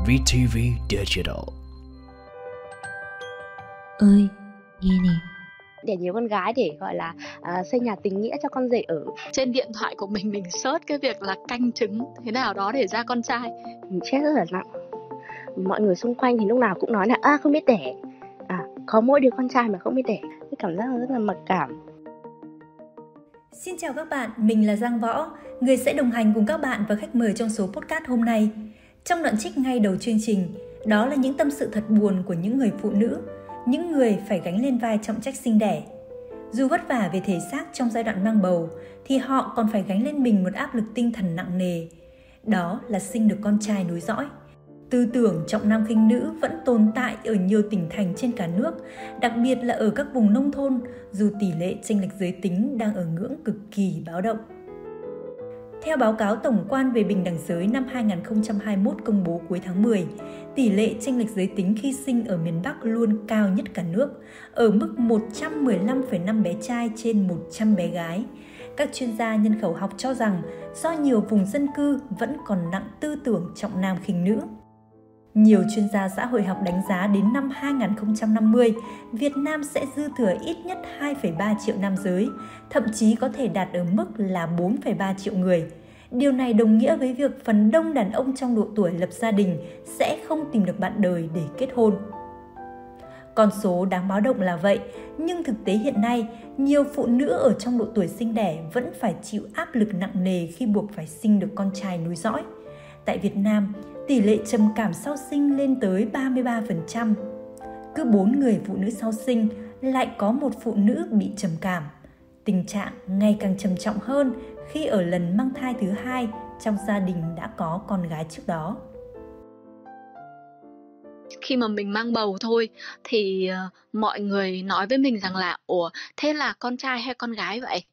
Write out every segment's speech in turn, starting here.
VTV Digital. Ơi, nghe nè. Để nhiều con gái để gọi là xây nhà tình nghĩa cho con rể ở. Trên điện thoại của mình search cái việc là canh chứng thế nào đó để ra con trai. Mình stress rất là nặng. Mọi người xung quanh thì lúc nào cũng nói là không biết đẻ, có mỗi đứa con trai mà không biết đẻ. Cái cảm giác rất là mặc cảm. Xin chào các bạn, mình là Giang Võ, người sẽ đồng hành cùng các bạn và khách mời trong số podcast hôm nay. Trong đoạn trích ngay đầu chương trình, đó là những tâm sự thật buồn của những người phụ nữ, những người phải gánh lên vai trọng trách sinh đẻ. Dù vất vả về thể xác trong giai đoạn mang bầu, thì họ còn phải gánh lên mình một áp lực tinh thần nặng nề. Đó là sinh được con trai nối dõi. Tư tưởng trọng nam khinh nữ vẫn tồn tại ở nhiều tỉnh thành trên cả nước, đặc biệt là ở các vùng nông thôn, dù tỷ lệ chênh lệch giới tính đang ở ngưỡng cực kỳ báo động. Theo báo cáo tổng quan về bình đẳng giới năm 2021 công bố cuối tháng 10, tỷ lệ chênh lệch giới tính khi sinh ở miền Bắc luôn cao nhất cả nước, ở mức 115,5 bé trai trên 100 bé gái. Các chuyên gia nhân khẩu học cho rằng do nhiều vùng dân cư vẫn còn nặng tư tưởng trọng nam khinh nữ. Nhiều chuyên gia xã hội học đánh giá đến năm 2050, Việt Nam sẽ dư thừa ít nhất 2,3 triệu nam giới, thậm chí có thể đạt ở mức là 4,3 triệu người. Điều này đồng nghĩa với việc phần đông đàn ông trong độ tuổi lập gia đình sẽ không tìm được bạn đời để kết hôn. Con số đáng báo động là vậy, nhưng thực tế hiện nay, nhiều phụ nữ ở trong độ tuổi sinh đẻ vẫn phải chịu áp lực nặng nề khi buộc phải sinh được con trai nối dõi. Tại Việt Nam, tỷ lệ trầm cảm sau sinh lên tới 33%. Cứ 4 người phụ nữ sau sinh lại có một phụ nữ bị trầm cảm. Tình trạng ngày càng trầm trọng hơn khi ở lần mang thai thứ 2 trong gia đình đã có con gái trước đó. Khi mà mình mang bầu thôi thì mọi người nói với mình rằng là thế là con trai hay con gái vậy?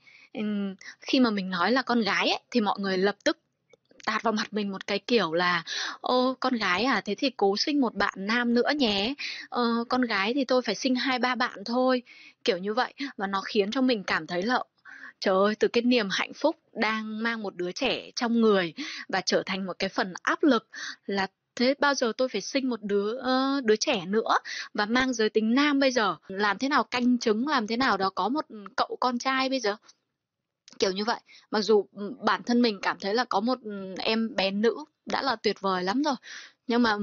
Khi mà mình nói là con gái ấy, thì mọi người lập tức tạt vào mặt mình một cái kiểu là con gái à, thế thì cố sinh một bạn nam nữa nhé. Con gái thì tôi phải sinh 2-3 bạn thôi, kiểu như vậy. Và nó khiến cho mình cảm thấy là trời ơi, từ cái niềm hạnh phúc đang mang một đứa trẻ trong người và trở thành một cái phần áp lực là thế bao giờ tôi phải sinh một đứa trẻ nữa và mang giới tính nam bây giờ, làm thế nào canh chứng, làm thế nào đó có một cậu con trai bây giờ, kiểu như vậy. Mặc dù bản thân mình cảm thấy là có một em bé nữ đã là tuyệt vời lắm rồi, nhưng mà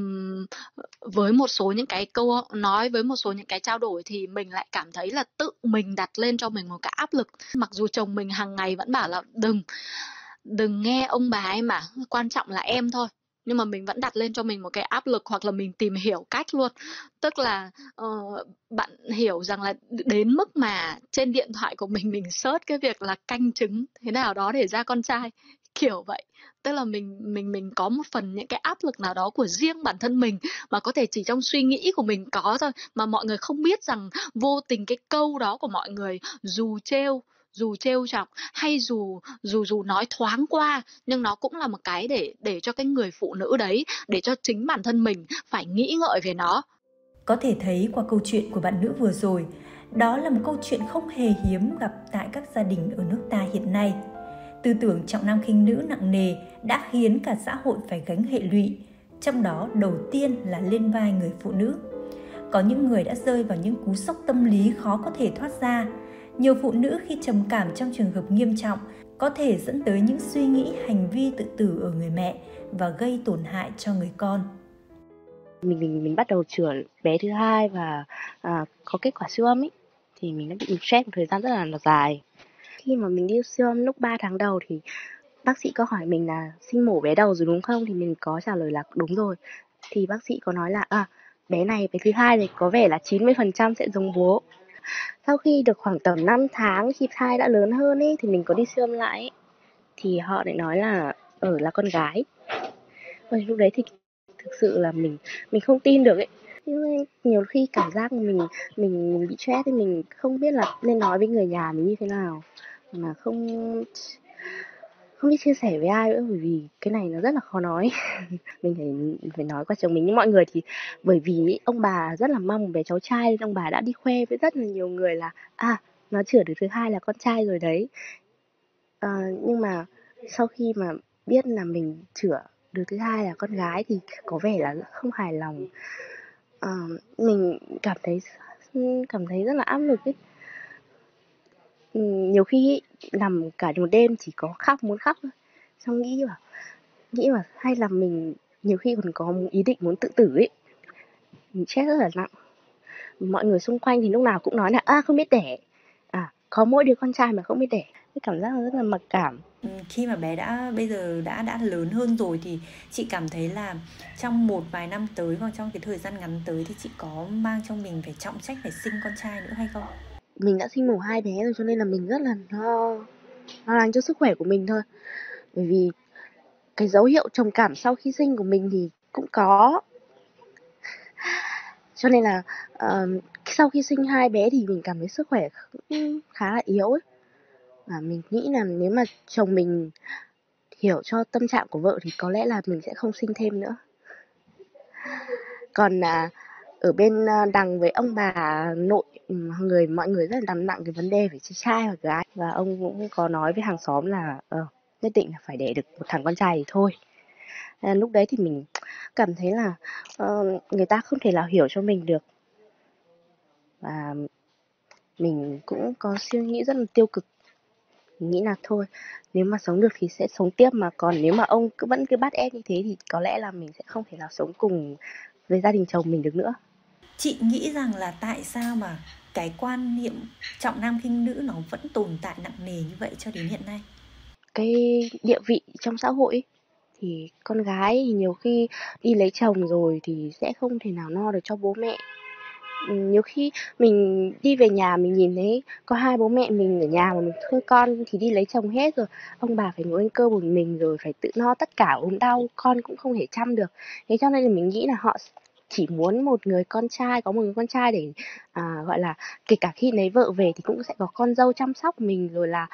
với một số những cái câu nói, với một số những cái trao đổi thì mình lại cảm thấy là tự mình đặt lên cho mình một cái áp lực. Mặc dù chồng mình hàng ngày vẫn bảo là đừng nghe ông bà em mà, quan trọng là em thôi, nhưng mà mình vẫn đặt lên cho mình một cái áp lực, hoặc là mình tìm hiểu cách luôn. Tức là bạn hiểu rằng là đến mức mà trên điện thoại của mình search cái việc là canh chứng thế nào đó để ra con trai, kiểu vậy. Tức là mình có một phần những cái áp lực nào đó của riêng bản thân mình mà có thể chỉ trong suy nghĩ của mình có thôi, mà mọi người không biết rằng vô tình cái câu đó của mọi người dù trêu chọc hay dù nói thoáng qua, nhưng nó cũng là một cái để cho cái người phụ nữ đấy, để cho chính bản thân mình phải nghĩ ngợi về nó. Có thể thấy qua câu chuyện của bạn nữ vừa rồi, đó là một câu chuyện không hề hiếm gặp tại các gia đình ở nước ta hiện nay. Tư tưởng trọng nam khinh nữ nặng nề đã khiến cả xã hội phải gánh hệ lụy, trong đó đầu tiên là lên vai người phụ nữ. Có những người đã rơi vào những cú sốc tâm lý khó có thể thoát ra. Nhiều phụ nữ khi trầm cảm trong trường hợp nghiêm trọng có thể dẫn tới những suy nghĩ, hành vi tự tử ở người mẹ và gây tổn hại cho người con. Mình bắt đầu chữa bé thứ 2 và có kết quả siêu âm ấy, thì mình đã bị stress một thời gian rất là dài. Khi mà mình đi siêu âm lúc 3 tháng đầu thì bác sĩ có hỏi mình là sinh mổ bé đầu rồi đúng không? Thì mình có trả lời là đúng rồi. Thì bác sĩ có nói là bé thứ 2 này có vẻ là 90% sẽ giống bố. Sau khi được khoảng tầm 5 tháng, khi thai đã lớn hơn ấy, thì mình có đi siêu âm lại ấy, thì họ lại nói là là con gái. Và lúc đấy thì thực sự là mình không tin được ấy. Nhiều khi cảm giác mình bị stress thì mình không biết là nên nói với người nhà mình như thế nào, mà không biết chia sẻ với ai nữa, bởi vì cái này nó rất là khó nói. Mình phải nói qua chồng mình. Nhưng mọi người thì bởi vì ông bà rất là mong bé cháu trai nên ông bà đã đi khoe với rất là nhiều người là nó chữa được thứ 2 là con trai rồi đấy. Nhưng mà sau khi mà biết là mình chữa đứa thứ hai là con gái thì có vẻ là không hài lòng. Mình cảm thấy rất là áp lực ấy. Nhiều khi ấy, nằm cả một đêm chỉ có muốn khóc thôi. Xong nghĩ bảo hay là mình nhiều khi còn có một ý định muốn tự tử ấy. Mình stress rất là nặng. Mọi người xung quanh thì lúc nào cũng nói là không biết đẻ, có mỗi đứa con trai mà không biết đẻ. Cái cảm giác rất là mặc cảm. Khi mà bé bây giờ đã lớn hơn rồi thì chị cảm thấy là trong một vài năm tới hoặc trong cái thời gian ngắn tới thì chị có mang trong mình phải trọng trách phải sinh con trai nữa hay không? Mình đã sinh mổ 2 bé rồi cho nên là mình rất là lo lắng cho sức khỏe của mình thôi. Bởi vì cái dấu hiệu trầm cảm sau khi sinh của mình thì cũng có. Cho nên là sau khi sinh 2 bé thì mình cảm thấy sức khỏe khá là yếu ấy. Và mình nghĩ là nếu mà chồng mình hiểu cho tâm trạng của vợ thì có lẽ là mình sẽ không sinh thêm nữa. Còn ở bên đằng với ông bà nội, mọi người rất là đặt nặng cái vấn đề phải trai hoặc gái. Và ông cũng có nói với hàng xóm là nhất định là phải đẻ được một thằng con trai thì thôi. Lúc đấy thì mình cảm thấy là người ta không thể nào hiểu cho mình được. Và mình cũng có suy nghĩ rất là tiêu cực. Mình nghĩ là thôi, nếu mà sống được thì sẽ sống tiếp, mà còn nếu mà ông vẫn cứ bắt ép như thế thì có lẽ là mình sẽ không thể nào sống cùng với gia đình chồng mình được nữa. Chị nghĩ rằng là tại sao mà cái quan niệm trọng nam khinh nữ nó vẫn tồn tại nặng nề như vậy cho đến hiện nay? Cái địa vị trong xã hội ấy, thì con gái thì nhiều khi đi lấy chồng rồi thì sẽ không thể nào no được cho bố mẹ. Nhiều khi mình đi về nhà mình nhìn thấy có 2 bố mẹ mình ở nhà mà mình thương con thì đi lấy chồng hết rồi. Ông bà phải ngồi ăn cơm một mình rồi phải tự no tất cả, ốm đau con cũng không thể chăm được. Thế cho nên là mình nghĩ là họ chỉ muốn có một người con trai để gọi là kể cả khi lấy vợ về thì cũng sẽ có con dâu chăm sóc mình, rồi là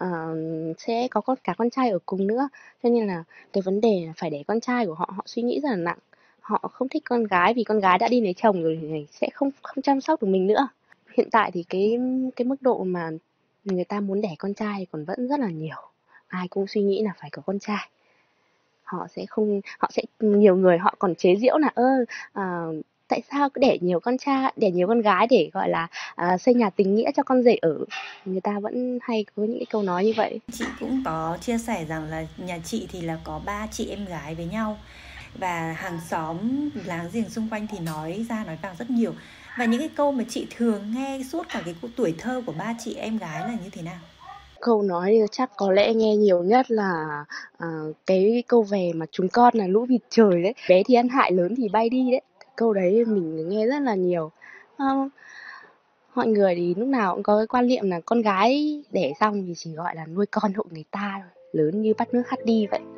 sẽ có cả con trai ở cùng nữa. Cho nên là cái vấn đề là phải đẻ con trai của họ suy nghĩ rất là nặng. Họ không thích con gái vì con gái đã đi lấy chồng rồi thì sẽ không chăm sóc được mình nữa. Hiện tại thì cái mức độ mà người ta muốn đẻ con trai còn vẫn rất là nhiều. Ai cũng suy nghĩ là phải có con trai. Họ sẽ nhiều người họ còn chế giễu là tại sao cứ đẻ nhiều con gái để gọi là xây nhà tình nghĩa cho con rể ở. Người ta vẫn hay có những cái câu nói như vậy. Chị cũng có chia sẻ rằng là nhà chị thì là có 3 chị em gái với nhau. Và hàng xóm láng giềng xung quanh thì nói ra nói vào rất nhiều. Và những cái câu mà chị thường nghe suốt cả cái tuổi thơ của 3 chị em gái là như thế nào? Câu nói chắc có lẽ nghe nhiều nhất là cái câu về mà chúng con là lũ vịt trời đấy. Bé thì ăn hại, lớn thì bay đi đấy. Câu đấy mình nghe rất là nhiều. Mọi người thì lúc nào cũng có cái quan niệm là con gái đẻ xong thì chỉ gọi là nuôi con hộ người ta thôi, lớn như bắt nước hắt đi vậy.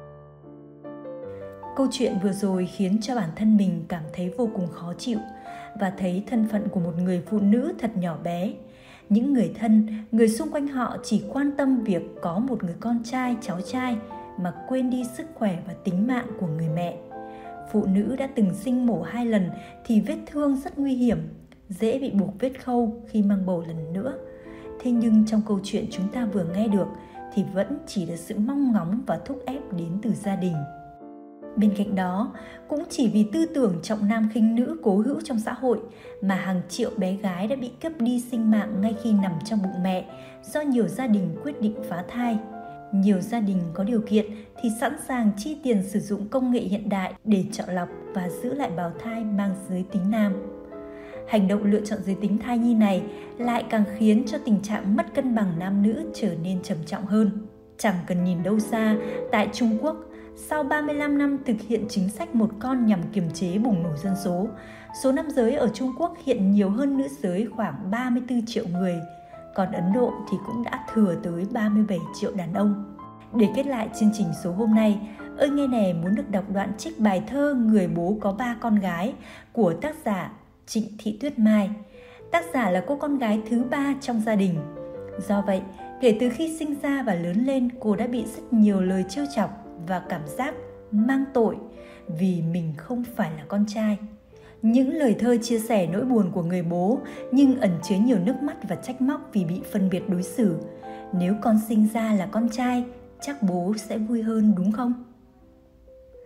Câu chuyện vừa rồi khiến cho bản thân mình cảm thấy vô cùng khó chịu và thấy thân phận của một người phụ nữ thật nhỏ bé. Những người thân, người xung quanh họ chỉ quan tâm việc có một người con trai, cháu trai mà quên đi sức khỏe và tính mạng của người mẹ. Phụ nữ đã từng sinh mổ 2 lần thì vết thương rất nguy hiểm, dễ bị buộc vết khâu khi mang bầu lần nữa. Thế nhưng trong câu chuyện chúng ta vừa nghe được thì vẫn chỉ là sự mong ngóng và thúc ép đến từ gia đình. Bên cạnh đó, cũng chỉ vì tư tưởng trọng nam khinh nữ cố hữu trong xã hội mà hàng triệu bé gái đã bị cướp đi sinh mạng ngay khi nằm trong bụng mẹ do nhiều gia đình quyết định phá thai. Nhiều gia đình có điều kiện thì sẵn sàng chi tiền sử dụng công nghệ hiện đại để chọn lọc và giữ lại bào thai mang giới tính nam. Hành động lựa chọn giới tính thai nhi này lại càng khiến cho tình trạng mất cân bằng nam nữ trở nên trầm trọng hơn. Chẳng cần nhìn đâu xa, tại Trung Quốc, sau 35 năm thực hiện chính sách một con nhằm kiềm chế bùng nổ dân số nam giới ở Trung Quốc hiện nhiều hơn nữ giới khoảng 34 triệu người, còn Ấn Độ thì cũng đã thừa tới 37 triệu đàn ông. Để kết lại chương trình số hôm nay, Ơi Nghe Nè muốn được đọc đoạn trích bài thơ Người bố có 3 con gái của tác giả Trịnh Thị Tuyết Mai. Tác giả là cô con gái thứ 3 trong gia đình. Do vậy, kể từ khi sinh ra và lớn lên, cô đã bị rất nhiều lời trêu chọc và cảm giác mang tội vì mình không phải là con trai. Những lời thơ chia sẻ nỗi buồn của người bố nhưng ẩn chứa nhiều nước mắt và trách móc vì bị phân biệt đối xử. Nếu con sinh ra là con trai, chắc bố sẽ vui hơn đúng không?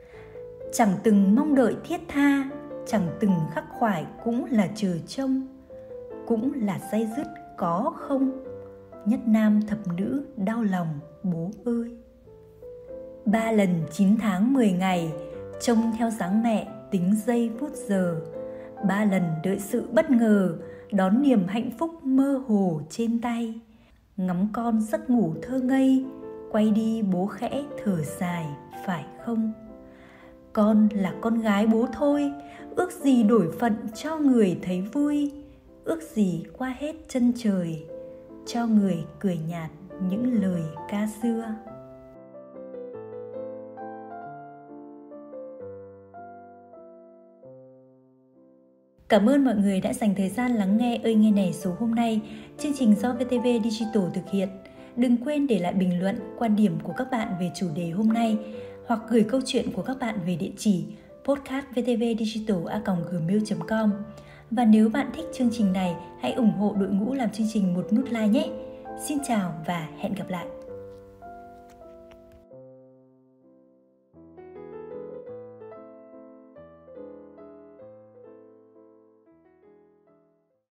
Chẳng từng mong đợi thiết tha, chẳng từng khắc khoải cũng là chờ trông, cũng là day dứt có không, nhất nam thập nữ đau lòng bố ơi. 3 lần 9 tháng 10 ngày, trông theo dáng mẹ tính giây phút giờ. 3 lần đợi sự bất ngờ, đón niềm hạnh phúc mơ hồ trên tay. Ngắm con giấc ngủ thơ ngây, quay đi bố khẽ thở dài phải không? Con là con gái bố thôi, ước gì đổi phận cho người thấy vui, ước gì qua hết chân trời, cho người cười nhạt những lời ca xưa. Cảm ơn mọi người đã dành thời gian lắng nghe Ơi Nghe Này số hôm nay. Chương trình do VTV Digital thực hiện. Đừng quên để lại bình luận, quan điểm của các bạn về chủ đề hôm nay hoặc gửi câu chuyện của các bạn về địa chỉ podcastvtvdigital@gmail.com. Và nếu bạn thích chương trình này, hãy ủng hộ đội ngũ làm chương trình một nút like nhé. Xin chào và hẹn gặp lại.